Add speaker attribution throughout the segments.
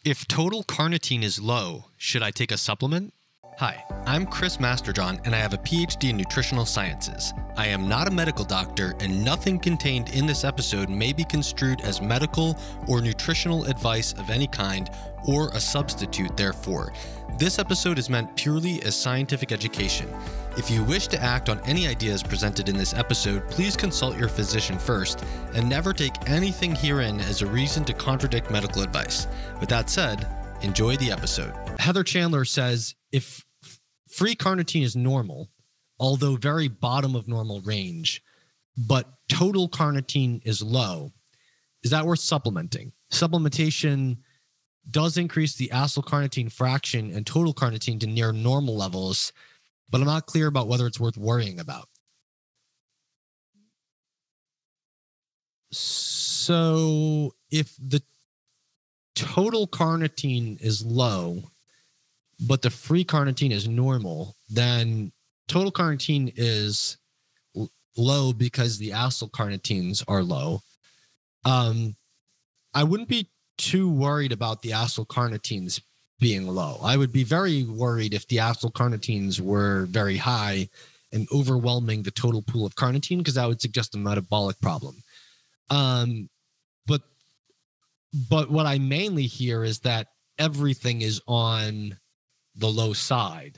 Speaker 1: If total carnitine is low, should I take a supplement? Hi, I'm Chris Masterjohn, and I have a PhD in nutritional sciences. I am not a medical doctor, and nothing contained in this episode may be construed as medical or nutritional advice of any kind, or a substitute therefore. This episode is meant purely as scientific education. If you wish to act on any ideas presented in this episode, please consult your physician first, and never take anything herein as a reason to contradict medical advice. With that said, enjoy the episode. Heather Chandler says, if free carnitine is normal, although very bottom of normal range, but total carnitine is low, is that worth supplementing? Supplementation does increase the acylcarnitine fraction and total carnitine to near normal levels, but I'm not clear about whether it's worth worrying about. So if the total carnitine is low, but the free carnitine is normal, then total carnitine is low because the acylcarnitines are low. I wouldn't be too worried about the acylcarnitines being low. I would be very worried if the acylcarnitines were very high and overwhelming the total pool of carnitine, because that would suggest a metabolic problem. But what I mainly hear is that everything is on the low side.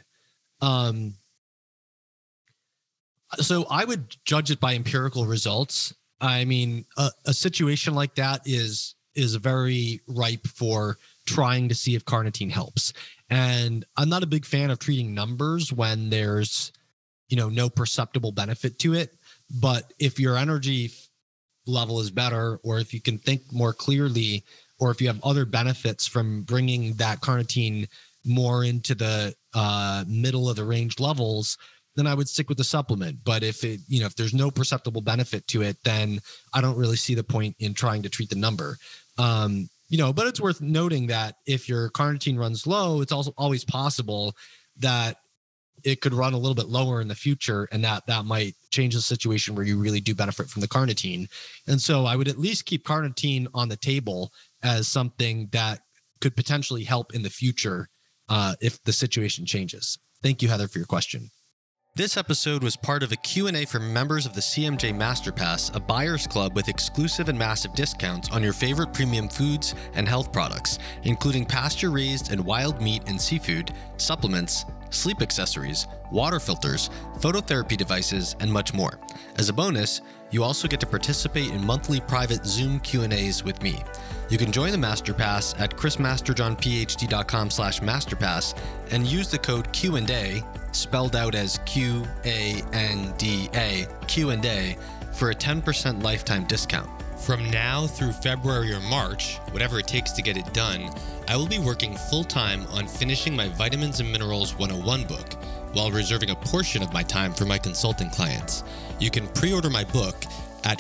Speaker 1: So I would judge it by empirical results. I mean, a situation like that is very ripe for trying to see if carnitine helps. And I'm not a big fan of treating numbers when there's, no perceptible benefit to it. But if your energy level is better, or if you can think more clearly, or if you have other benefits from bringing that carnitine more into the middle of the range levels, then I would stick with the supplement. But if if there's no perceptible benefit to it, then I don't really see the point in trying to treat the number. But it's worth noting that if your carnitine runs low, it's also always possible that it could run a little bit lower in the future, and that might change the situation where you really do benefit from the carnitine. And so I would at least keep carnitine on the table as something that could potentially help in the future if the situation changes. Thank you, Heather, for your question. This episode was part of a Q&A for members of the CMJ Masterpass, a buyer's club with exclusive and massive discounts on your favorite premium foods and health products, including pasture-raised and wild meat and seafood, supplements, sleep accessories, water filters, phototherapy devices, and much more. As a bonus, you also get to participate in monthly private Zoom Q&As with me. You can join the Masterpass at chrismasterjohnphd.com/masterpass and use the code Q&A, spelled out as Q-A-N-D-A, Q&A, for a 10% lifetime discount. From now through February or March, whatever it takes to get it done, I will be working full-time on finishing my Vitamins and Minerals 101 book, while reserving a portion of my time for my consulting clients. You can pre-order my book at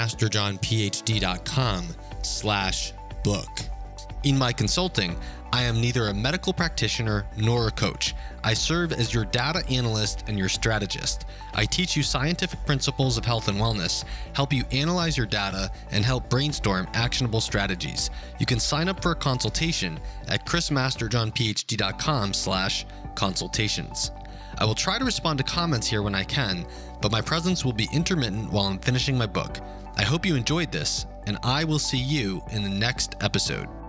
Speaker 1: chrismasterjohnphd.com/book. In my consulting, I am neither a medical practitioner nor a coach. I serve as your data analyst and your strategist. I teach you scientific principles of health and wellness, help you analyze your data, and help brainstorm actionable strategies. You can sign up for a consultation at chrismasterjohnphd.com/consultations. I will try to respond to comments here when I can, but my presence will be intermittent while I'm finishing my book. I hope you enjoyed this, and I will see you in the next episode.